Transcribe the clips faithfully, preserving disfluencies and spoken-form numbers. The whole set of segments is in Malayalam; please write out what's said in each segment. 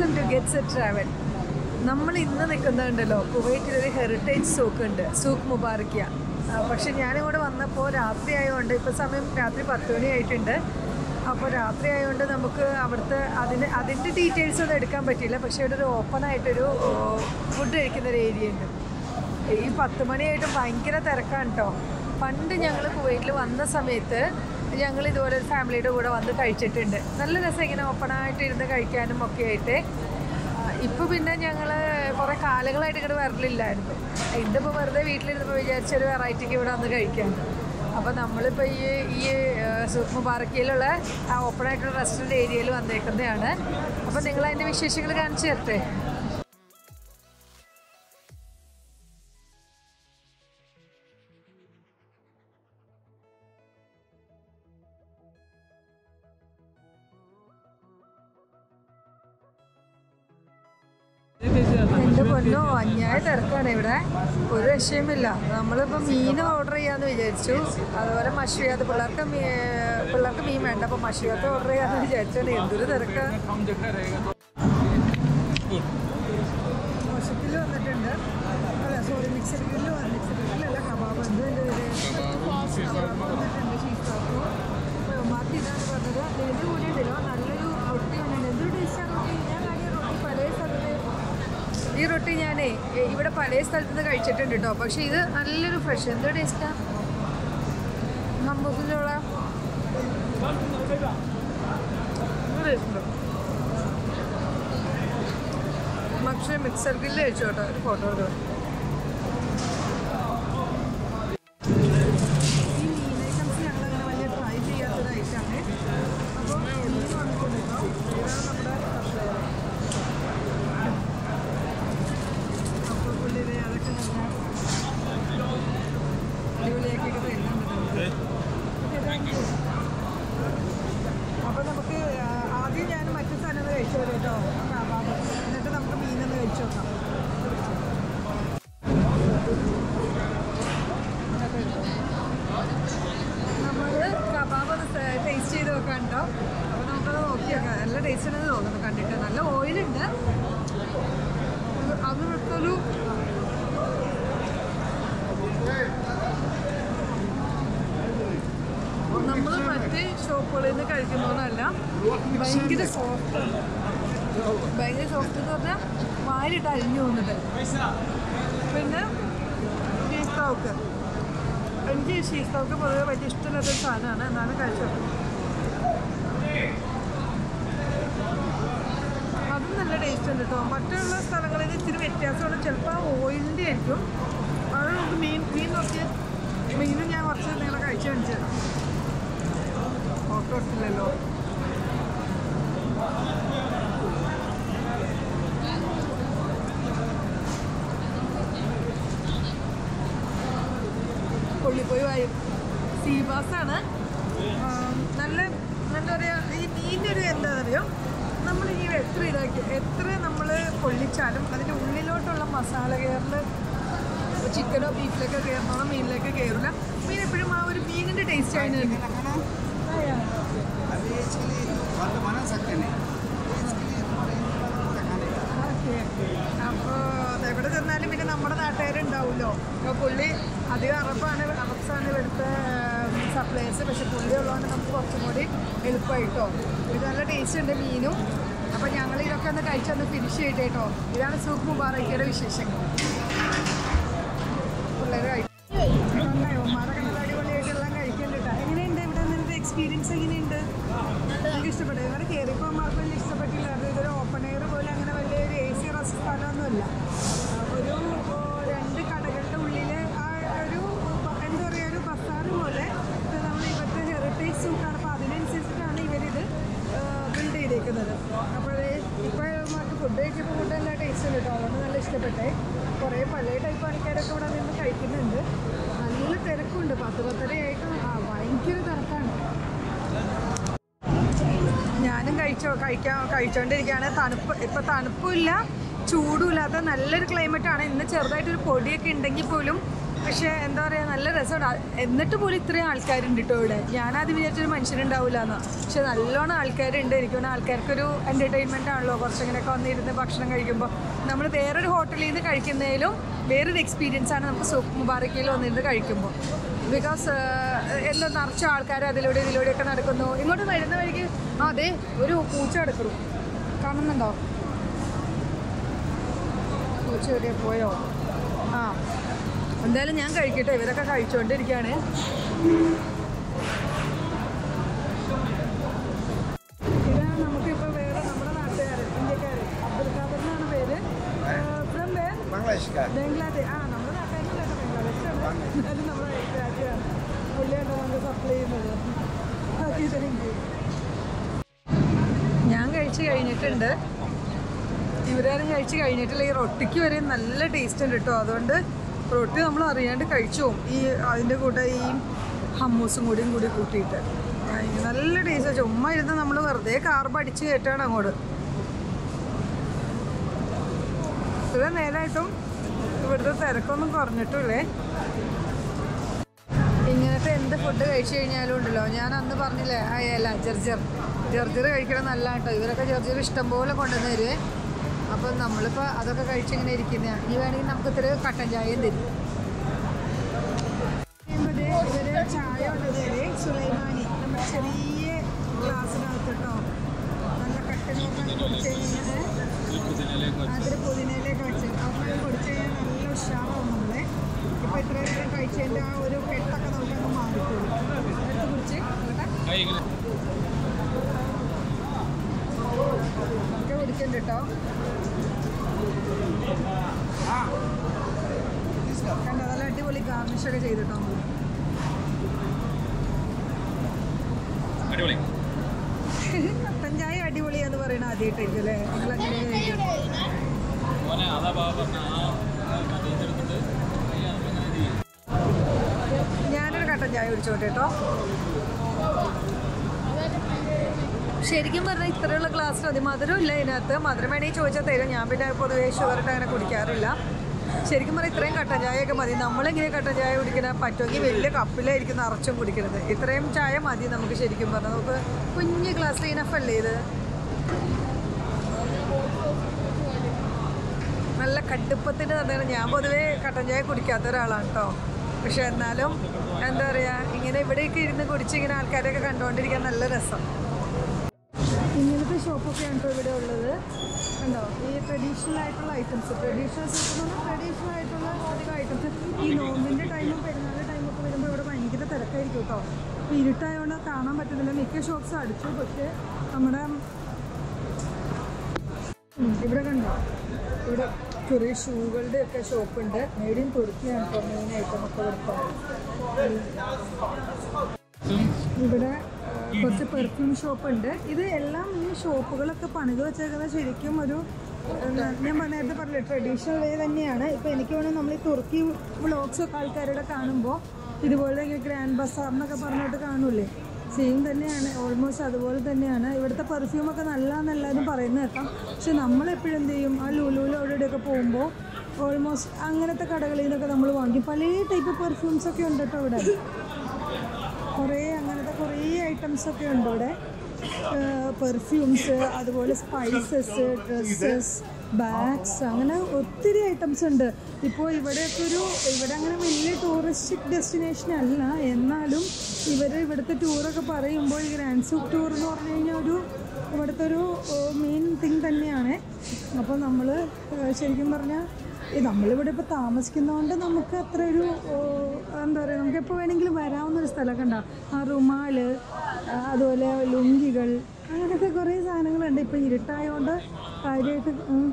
Welcome to gets a travel. നമ്മൾ ഇന്ന് നിൽക്കുന്നുണ്ടല്ലോ കുവൈറ്റിലൊരു ഹെറിറ്റേജ് സൂക്ക് ഉണ്ട്, സൂക്ക് മുബാറക്കിയ. പക്ഷെ ഞാനിവിടെ വന്നപ്പോൾ രാത്രി ആയതുകൊണ്ട്, ഇപ്പോൾ സമയം രാത്രി പത്ത് മണി ആയിട്ടുണ്ട്. അപ്പോൾ രാത്രി ആയതുകൊണ്ട് നമുക്ക് അവിടുത്തെ അതിന് അതിൻ്റെ ഡീറ്റെയിൽസ് ഒന്നും എടുക്കാൻ പറ്റില്ല. പക്ഷേ ഇവിടെ ഒരു ഓപ്പൺ ആയിട്ടൊരു ഫുഡ് കഴിക്കുന്നൊരു ഏരിയ ഉണ്ട്. ഈ പത്ത് മണിയായിട്ടും ഭയങ്കര തിരക്കാണ് കേട്ടോ. പണ്ട് ഞങ്ങൾ കുവൈറ്റിൽ വന്ന സമയത്ത് ഞങ്ങൾ ഇതുപോലെ ഒരു ഫാമിലിയുടെ കൂടെ വന്ന് കഴിച്ചിട്ടുണ്ട്. നല്ല രസം ഇങ്ങനെ ഓപ്പണായിട്ട് ഇരുന്ന് കഴിക്കാനും ഒക്കെ ആയിട്ട്. ഇപ്പോൾ പിന്നെ ഞങ്ങൾ കുറേ കാലങ്ങളായിട്ട് ഇങ്ങോട്ട് വരലില്ലായിരുന്നു. ഇതിപ്പോൾ വെറുതെ വീട്ടിലിരുന്നപ്പോൾ വിചാരിച്ചൊരു വെറൈറ്റിക്ക് ഇവിടെ വന്ന് കഴിക്കാൻ. അപ്പോൾ നമ്മളിപ്പോൾ ഈ ഈ സൂക്ക് മുബാറക്കിയിലുള്ള ആ ഓപ്പണായിട്ടുള്ള റെസ്റ്റോറൻറ്റ് ഏരിയയിൽ വന്നേക്കുന്നതാണ്. അപ്പോൾ നിങ്ങളതിൻ്റെ വിശേഷങ്ങൾ കാണിച്ചു തരട്ടെ. എൻ്റെ പൊന്നോ, അന്യായ തിരക്കാണ് ഇവിടെ, ഒരു രക്ഷയുമില്ല. നമ്മളിപ്പോൾ മീൻ ഓർഡർ ചെയ്യാമെന്ന് വിചാരിച്ചു. അതുപോലെ മഷ്വിയാത്ത്, പിള്ളേർക്ക് മീ പിള്ളേർക്ക് മീൻ വേണ്ട, അപ്പോൾ മഷ്വിയാത്ത് ഓർഡർ ചെയ്യാമെന്ന് വിചാരിച്ചാണ്. എന്തൊരു തിരക്കാണ്. മോശത്തിൽ വന്നിട്ടുണ്ട്, അല്ല സോറി മിക്സഡ് ഗ്രില്ല് മിക്സഡ് ഗ്രില്ലല്ല കബാബ് എന്ത് വന്നിട്ടുണ്ട്. ഷീഫാക്കോ ബാക്കി ഇതാണ് പറഞ്ഞത്. ഇതിൻ്റെ കൂടെ ഉണ്ടല്ലോ നല്ലൊരു റൊട്ടി വന്നിട്ടുണ്ട്. എന്തൊരു ടേസ്റ്റാണ് റൊട്ടി. ഞാൻ കാര്യം റൊട്ടി പല സ്ഥലത്ത് ഈ റൊട്ടി ഞാനേ ഇവിടെ പല സ്ഥലത്ത് നിന്ന് കഴിച്ചിട്ടുണ്ട് കേട്ടോ. പക്ഷേ ഇത് നല്ലൊരു ഫ്രഷ്, എന്തോ ടേസ്റ്റാ. ഹംബൂസിലുള്ള പക്ഷേ മിക്സർ ഗ്രില്ല് കഴിച്ചു കേട്ടോ. ഒരു ഫോട്ടോ എടുത്തു. ഈ മീൻ ഐറ്റംസ് ഞങ്ങളങ്ങനെ വലിയ ട്രൈ ചെയ്യാത്തൊരു ഐറ്റമാണ്. അപ്പോൾ മീൻ വന്നിട്ടുണ്ട് കേട്ടോ. ഇതാണ് നമ്മുടെ അതൊക്കെ നല്ല അടിപൊളിയാക്കിയൊക്കെ തരുന്നുണ്ട്. അപ്പോൾ നമുക്ക് ആദ്യം ഞാൻ മറ്റു സാധനങ്ങൾ കഴിച്ചു വരും കേട്ടോ, കബാബ്. എന്നിട്ട് നമുക്ക് മീനൊന്ന് കഴിച്ചു നോക്കാം. നമ്മൾ കബാബ് ഒന്ന് ടേസ്റ്റ് ചെയ്ത് നോക്കാം കേട്ടോ. അപ്പോൾ നമുക്കത് നോക്കി നോക്കാം. നല്ല ടേസ്റ്റ് ഉണ്ടെന്ന് തോന്നുന്നു കണ്ടിട്ട്. നല്ല ഓയിലുണ്ട്. അത് വിട്ടൊരു നമ്മൾ മറ്റേ ഷോപ്പുകളിൽ നിന്ന് കഴിക്കുന്നതല്ല, ഭയങ്കര സോഫ്റ്റാണ്. ഭയങ്കര സോഫ്റ്റ് എന്ന് പറഞ്ഞാൽ വാരിട്ട് അരിഞ്ഞു പോകുന്നത്. പിന്നെ ഷീസ് തൗക്ക്, എനിക്ക് ഷീസ് തൗക്ക് പൊതുവെ വലിയ ഇഷ്ടമില്ലാത്തൊരു സാധനമാണ്. എന്നാലും കഴിച്ചത് അതും നല്ല ടേസ്റ്റ് ഉണ്ട് കേട്ടോ. മറ്റുള്ള സ്ഥലങ്ങളിൽ ഇത്തിരി വ്യത്യാസമാണ്. ചിലപ്പോൾ ആ ഓയിലിൻ്റെ ആയിരിക്കും. അത് നമുക്ക് മീൻ മീൻ നോക്കി മീനും ഞാൻ കുറച്ച് നിങ്ങളെ കഴിച്ച് കാണിച്ചത് ഫോട്ടോ എടുത്തില്ലല്ലോ. കൊള്ളിപ്പോയി വായി സീബാസാണ്. നല്ല എന്താ പറയുക, ഈ മീനിൻ്റെ ഒരു എന്താ പറയുക, നമ്മൾ ഈ എത്ര ഇതാക്കി എത്ര നമ്മൾ പൊള്ളിച്ചാലും അതിൻ്റെ ഉള്ളിലോട്ടുള്ള മസാല കയറൽ ചിക്കനോ ബീഫിലൊക്കെ കയറണോ മീനിലേക്ക് കയറില്ല. മീൻ എപ്പോഴും ആ ഒരു മീനിൻ്റെ ടേസ്റ്റ് ആയിരുന്നു. ഓക്കെ, അപ്പോൾ എവിടെ ചെന്നാലും പിന്നെ നമ്മുടെ നാട്ടുകാരുണ്ടാവുമല്ലോ. അപ്പോൾ പുള്ളി അധികം അറബാണ്, അറബ്സാണ് ഇവിടുത്തെ സപ്ലൈസ്. പക്ഷെ പുള്ളി ഉള്ളതുകൊണ്ട് നമുക്ക് കുറച്ചും കൂടി എളുപ്പമായിട്ടോ. ഇത് നല്ല ടേസ്റ്റ് ഉണ്ട് മീനും. അപ്പോൾ ഞങ്ങൾ ഇതൊക്കെ ഒന്ന് കഴിച്ചൊന്ന് ഫിനിഷ് ചെയ്തിട്ട് കേട്ടോ. ഇതാണ് സൂക്ക് മുബാറക്കിയുടെ വിശേഷങ്ങൾ. പിള്ളേർ കഴിക്കുന്നുണ്ടായോ? ഉമ്മാരൊക്കെ നല്ല അടിപൊളിയായിട്ട് എല്ലാം കഴിക്കുന്നുണ്ട്. എങ്ങനെയുണ്ട് ഇവിടെ നിങ്ങളുടെ എക്സ്പീരിയൻസ്? എങ്ങനെയുണ്ട്? എനിക്ക് ഇഷ്ടപ്പെട്ടു. ഇവിടെ കയറിയപ്പോൾ അമ്മമാർക്ക് വലിയ ഇഷ്ടപ്പെട്ടില്ല. അത് ഇതൊരു ഓപ്പൺ എയർ പോലെ അങ്ങനെ വലിയൊരു എ സി റെസ്റ്റ് സ്ഥലമൊന്നുമില്ല. ഒരു രണ്ട് കടകളുടെ ഉള്ളിൽ ആ ഒരു എന്താ പറയുക, ഒരു ബസാറ് പോലെ. നമ്മൾ ഇവിടുത്തെ ഹെറിറ്റേജ് സൂക്കാണ്. അപ്പോൾ അതിനനുസരിച്ചിട്ടാണ് ഇവരിത് ബിൽഡ് ചെയ്തേക്കുന്നത്. അപ്പോൾ ഇപ്പോൾ നമുക്ക് ഫുഡ് കഴിച്ചപ്പോൾ ഫുഡ് നല്ല ടേസ്റ്റ് ഉണ്ട് കേട്ടോ. അതുകൊണ്ട് നല്ല ഇഷ്ടപ്പെട്ടേ. കുറേ പല ടൈപ്പ് ആൾക്കാരൊക്കെ ഇവിടെ നിന്ന് കഴിക്കുന്നുണ്ട്. നല്ല തിരക്കുണ്ട്. പത്ത് പത്തരയായിട്ട് ആ ഭയങ്കര തിരക്കാണ്. ഞാനും കഴിച്ചോ കഴിക്കാൻ കഴിച്ചുകൊണ്ടിരിക്കുകയാണ്. തണുപ്പ് ഇപ്പോൾ തണുപ്പുമില്ല ചൂടുമില്ലാത്ത നല്ലൊരു ക്ലൈമറ്റാണ്. ഇന്ന് ചെറുതായിട്ടൊരു പൊടിയൊക്കെ ഉണ്ടെങ്കിൽ പോലും പക്ഷേ എന്താ പറയുക, നല്ല രസമാണ്. എന്നിട്ട് പോലും ഇത്രയും ആൾക്കാരുണ്ട് കേട്ടോ ഇവിടെ. ഞാനത് വിചാരിച്ചൊരു മനുഷ്യരുണ്ടാവില്ല എന്ന്, പക്ഷെ നല്ലോണം ആൾക്കാരുണ്ട്. എനിക്ക് തോന്നുന്നു ആൾക്കാർക്കൊരു എൻ്റർടൈൻമെൻ്റ് ആണല്ലോ കുറച്ചിങ്ങനെയൊക്കെ വന്നിരുന്ന് ഭക്ഷണം കഴിക്കുമ്പോൾ. നമ്മൾ വേറൊരു ഹോട്ടലിൽ നിന്ന് കഴിക്കുന്നതിലും വേറൊരു എക്സ്പീരിയൻസ് ആണ് നമുക്ക് സൂക്ക് മുബാറക്കിൽ വന്നിരുന്ന് കഴിക്കുമ്പോൾ. ബിക്കോസ് എന്താ നിറച്ച ആൾക്കാർ അതിലൂടെ ഇതിലൂടെയൊക്കെ നടക്കുന്നു. ഇങ്ങോട്ട് വരുന്ന വഴിക്ക് അതെ ഒരു പൂച്ച കിടക്കുന്നു, കാണുന്നുണ്ടോ? പൂച്ച എവിടെയാ പോയോ? ആ എന്തായാലും ഞാൻ കഴിക്കട്ടെ, ഇവരൊക്കെ കഴിച്ചുകൊണ്ടിരിക്കുകയാണ്. ഇതാണ് നമുക്കിപ്പോൾ വേറെ നമ്മുടെ നാട്ടുകാർ, ഇന്ത്യക്കാർ. അബ്ദുൽ ഖാദർ എന്നാണ് പേര്. ഫ്രം ബംഗ്ലാദേശ്. ആ നമ്മുടെ നാട്ടുകാരില്ല, ബംഗ്ലാദേശാണ്. എന്നാലും നമ്മുടെ രാജ്യമാണ്. പുള്ളിയാണ് നമുക്ക് സപ്ലൈ ചെയ്യുന്നത്. ഞാൻ കഴിച്ച് കഴിഞ്ഞിട്ടുണ്ട്, ഇവരാരും കഴിച്ച് കഴിഞ്ഞിട്ടില്ല. ഈ റൊട്ടിക്ക് വരെ നല്ല ടേസ്റ്റ് ഉണ്ട് കേട്ടോ. അതുകൊണ്ട് റൊട്ടി നമ്മൾ അറിയാണ്ട് കഴിച്ചു പോകും. ഈ അതിൻ്റെ കൂടെ ഈ ഹമ്മൂസും കൂടിയും കൂടി കൂട്ടിയിട്ട് നല്ല ടേസ്റ്റ്. ചുമ്മാ ഇരുന്ന് നമ്മൾ വെറുതെ കാർബ് അടിച്ച് കയറ്റാണ് അങ്ങോട്ട്. ഇത്ര നേരമായിട്ടും ഇവിടുത്തെ തിരക്കൊന്നും കുറഞ്ഞിട്ടില്ലേ. ഇങ്ങനത്തെ എന്ത് ഫുഡ് കഴിച്ചു കഴിഞ്ഞാലും ഉണ്ടല്ലോ, ഞാൻ അന്ന് പറഞ്ഞില്ലേ അല്ല ജർജർ ജർജർ കഴിക്കണം നല്ല കേട്ടോ. ഇവരൊക്കെ ജർജർ ഇഷ്ടംപോലെ കൊണ്ടുവന്ന് തരുവേ. അപ്പം നമ്മളിപ്പോൾ അതൊക്കെ കഴിച്ചിങ്ങനെ ഇരിക്കുന്നതാണ്. ഇനി വേണമെങ്കിൽ നമുക്ക് ഇത്ര കട്ടൻ ചായയും തരും. ഇവര് ചായ കൊണ്ടുവന്നേര് സുലൈമാനി നമ്മുടെ ചെറിയ ഗ്ലാസ്സിനകത്ത് കേട്ടോ. നല്ല കട്ടനൊക്കെ കുടിച്ച് കഴിഞ്ഞാൽ അതിൽ പുതിനയിലേക്ക് വെച്ച് അതൊക്കെ കുടിച്ച് കഴിഞ്ഞാൽ നല്ല ഉഷാറാവും നമ്മളെ. ഇപ്പോൾ ഇത്ര നേരം കഴിച്ചതിൻ്റെ ആ ഒരു കെട്ടൊക്കെ നമുക്കങ്ങ് മാറിക്കോളും. എടുത്ത് കുടിച്ച് ഒക്കെ കുടിക്കണ്ട കേട്ടോ. കണ്ടോ നല്ല അടിപൊളി ഗാർണിഷൊക്കെ ചെയ്തിട്ടോ. കട്ടൻ ചായ അടിപൊളിയാന്ന് പറയണ ആദ്യമായിട്ടായിരിക്കും അല്ലേ? നിങ്ങൾ അങ്ങനെ ഞാനൊരു കട്ടൻ ചായ കുടിച്ചോട്ടെ കേട്ടോ. ശരിക്കും പറഞ്ഞാൽ ഇത്രയുള്ള ഗ്ലാസ്സിൽ മതി. മധുരം ഇല്ല ഇതിനകത്ത്. മധുരം വേണമെങ്കിൽ ചോദിച്ചാൽ തരും. ഞാൻ പിന്നെ പൊതുവേ ഷുഗറിട്ട് അങ്ങനെ കുടിക്കാറില്ല. ശരിക്കും പറഞ്ഞാൽ ഇത്രയും കട്ടൻ ചായയൊക്കെ മതി. നമ്മളിങ്ങനെ കട്ടൻ ചായ കുടിക്കണം പറ്റുമെങ്കിൽ വലിയ കപ്പിലായിരിക്കും നിറച്ചും കുടിക്കുന്നത്. ഇത്രയും ചായ മതി നമുക്ക് ശരിക്കും പറഞ്ഞാൽ. നമുക്ക് കുഞ്ഞ് ഗ്ലാസ്സിൽ ഇനഫല്ലേ ഇത്. നല്ല കടുപ്പത്തിന് തന്നെയാണ്. ഞാൻ പൊതുവേ കട്ടൻ ചായ കുടിക്കാത്ത ഒരാളാണ് കേട്ടോ. പക്ഷെ എന്നാലും എന്താ പറയുക, ഇങ്ങനെ ഇവിടെയൊക്കെ ഇരുന്ന് കുടിച്ച് ഇങ്ങനെ ആൾക്കാരെയൊക്കെ കണ്ടുകൊണ്ടിരിക്കാൻ നല്ല രസം. ഇങ്ങനത്തെ ഷോപ്പൊക്കെയാണ് കേട്ടോ ഇവിടെ ഉള്ളത്. കണ്ടോ ഈ ട്രഡീഷണൽ ആയിട്ടുള്ള ഐറ്റംസ്. ട്രഡീഷണൽ സൂപ്പ് ട്രഡീഷണൽ ആയിട്ടുള്ള അധികം ഐറ്റംസ്. ഈ നോമ്പിൻ്റെ ടൈമും പെരുന്നാളിൻ്റെ ടൈമൊക്കെ വരുമ്പോൾ ഇവിടെ ഭയങ്കര തിരക്കായിരിക്കും കേട്ടോ. അപ്പോൾ ഇരുട്ടായതുകൊണ്ട് കാണാൻ പറ്റുന്നില്ല. മിക്ക ഷോപ്സ് അടിച്ചു. പക്ഷേ നമ്മുടെ ഇവിടെ കണ്ടോ ഇവിടെ കുറേ ഷൂകളുടെ ഒക്കെ ഷോപ്പുണ്ട്. മെയ്ഡ് ഇൻ തുർക്കിയാണ് കേട്ടോ മെയിൻ ഐറ്റമൊക്കെ കൊടുത്തത്. ഇവിടെ കുറച്ച് പെർഫ്യൂം ഷോപ്പുണ്ട്. ഇത് എല്ലാം ഈ ഷോപ്പുകളൊക്കെ പണിത് വെച്ചേക്കുന്നത് ശരിക്കും ഒരു ഞാൻ നേരത്തെ പറഞ്ഞില്ല ട്രഡീഷണൽ വേ തന്നെയാണ്. ഇപ്പോൾ എനിക്ക് വേണമെങ്കിൽ നമ്മൾ ഈ തുർക്കി വ്ളോഗ്സൊക്കെ ആൾക്കാരുടെ കാണുമ്പോൾ ഇതുപോലെ ഗ്രാൻഡ് ബസാർ എന്നൊക്കെ പറഞ്ഞിട്ട് കാണൂലേ, സെയിം തന്നെയാണ്. ഓൾമോസ്റ്റ് അതുപോലെ തന്നെയാണ്. ഇവിടുത്തെ പെർഫ്യൂമൊക്കെ നല്ലതെന്നെല്ലാവരും പറയുന്നത് കേൾക്കാം. പക്ഷെ നമ്മളെപ്പോഴും എന്ത് ചെയ്യും, ആ ലുലുവിൽ അവിടെയൊക്കെ പോകുമ്പോൾ ഓൾമോസ്റ്റ് അങ്ങനത്തെ കടകളിൽ നിന്നൊക്കെ നമ്മൾ വാങ്ങി. പല ടൈപ്പ് പെർഫ്യൂംസൊക്കെ ഉണ്ട് കേട്ടോ ഇവിടെ. കുറേ അങ്ങനത്തെ കുറേ ഐറ്റംസൊക്കെ ഉണ്ട് ഇവിടെ. പെർഫ്യൂംസ്, അതുപോലെ സ്പൈസസ്, ഡ്രസ്സസ്, ബാഗ്സ്, അങ്ങനെ ഒത്തിരി ഐറ്റംസ് ഉണ്ട്. ഇപ്പോൾ ഇവിടെയൊക്കെ ഒരു ഇവിടെ അങ്ങനെ വലിയ ടൂറിസ്റ്റിക് ഡെസ്റ്റിനേഷൻ അല്ല. എന്നാലും ഇവർ ഇവിടുത്തെ ടൂറൊക്കെ പറയുമ്പോൾ ഈ ഗ്രാൻഡ് സൂക്ക് ടൂർ എന്ന് പറഞ്ഞു കഴിഞ്ഞാൽ ഒരു ഇവിടുത്തെ ഒരു മെയിൻ തിങ് തന്നെയാണ്. അപ്പോൾ നമ്മൾ ശരിക്കും പറഞ്ഞാൽ ഈ നമ്മളിവിടെ ഇപ്പോൾ താമസിക്കുന്നതുകൊണ്ട് നമുക്ക് അത്ര ഒരു എന്താ പറയുക, നമുക്ക് എപ്പോൾ വേണമെങ്കിലും വരാവുന്നൊരു സ്ഥലമൊക്കെ ഉണ്ടാവും. ആ റുമാൽ, അതുപോലെ ലുങ്കികൾ, അങ്ങനത്തെ കുറേ സാധനങ്ങളുണ്ട്. ഇപ്പോൾ ഇരുട്ടായതുകൊണ്ട് കാര്യമായിട്ട്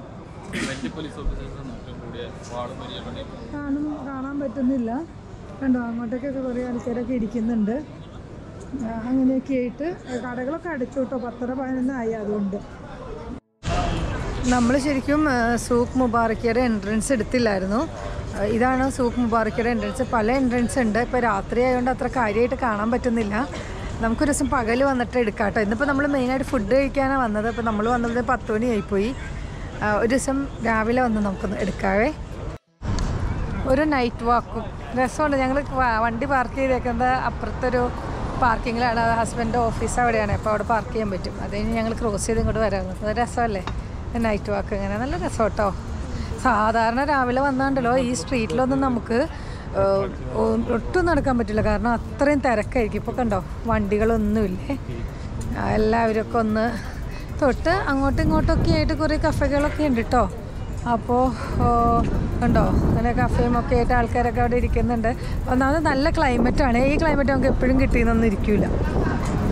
കാണും കാണാൻ പറ്റുന്നില്ല. കണ്ടോ അങ്ങോട്ടേക്കൊക്കെ കുറേ ആൾക്കാരൊക്കെ ഇരിക്കുന്നുണ്ട്. അങ്ങനെയൊക്കെ ആയിട്ട് കടകളൊക്കെ അടച്ചു കേട്ടോ. പത്തര പതിനൊന്നായി. അതുകൊണ്ട് നമ്മൾ ശരിക്കും സൂക്ക് മുബാറക്കിയുടെ എൻട്രൻസ് എടുത്തില്ലായിരുന്നു. ഇതാണ് സൂക്ക് മുബാറക്കിയുടെ എൻട്രൻസ്. പല എൻട്രൻസ് ഉണ്ട്. ഇപ്പോൾ രാത്രി ആയതുകൊണ്ട് അത്ര കാര്യമായിട്ട് കാണാൻ പറ്റുന്നില്ല. നമുക്കൊരു ദിവസം പകൽ വന്നിട്ട് എടുക്കാം കേട്ടോ. ഇന്നിപ്പോൾ നമ്മൾ മെയിനായിട്ട് ഫുഡ് കഴിക്കാനാണ് വന്നത്. അപ്പോൾ നമ്മൾ വന്നത് പത്ത് മണിയായിപ്പോയി. ഒരു ദിവസം രാവിലെ വന്ന് നമുക്കൊന്ന് എടുക്കാവേ. ഒരു നൈറ്റ് വാക്കും രസമുണ്ട്. ഞങ്ങൾ വണ്ടി പാർക്ക് ചെയ്തേക്കുന്നത് അപ്പുറത്തൊരു പാർക്കിങ്ങിലാണ്. ഹസ്ബൻഡ് ഓഫീസ് അവിടെയാണ്, അപ്പോൾ അവിടെ പാർക്ക് ചെയ്യാൻ പറ്റും. അത് കഴിഞ്ഞ് ഞങ്ങൾ ക്രോസ് ചെയ്ത് ഇങ്ങോട്ട് വരാറുണ്ട്. അത് രസമല്ലേ നൈറ്റ് വാക്ക്? ഇങ്ങനെ നല്ല രസം കേട്ടോ. സാധാരണ രാവിലെ വന്നാണ്ടല്ലോ ഈ സ്ട്രീറ്റിലൊന്നും നമുക്ക് ഒട്ടും നടക്കാൻ പറ്റില്ല, കാരണം അത്രയും തിരക്കായിരിക്കും. ഇപ്പോൾ കണ്ടോ വണ്ടികളൊന്നുമില്ലേ, എല്ലാവരൊക്കെ ഒന്ന് തൊട്ട് അങ്ങോട്ടും ഇങ്ങോട്ടൊക്കെ ആയിട്ട് കുറേ കഫേകളൊക്കെ ഉണ്ട് കേട്ടോ. അപ്പോൾ കണ്ടോ അങ്ങനെ കഫേയും ഒക്കെ ആയിട്ട് ആൾക്കാരൊക്കെ അവിടെ ഇരിക്കുന്നുണ്ട്. ഒന്നാമത് നല്ല ക്ലൈമറ്റാണ്. ഈ ക്ലൈമറ്റ് നമുക്ക് എപ്പോഴും കിട്ടിയെന്നൊന്നും ഇരിക്കില്ല.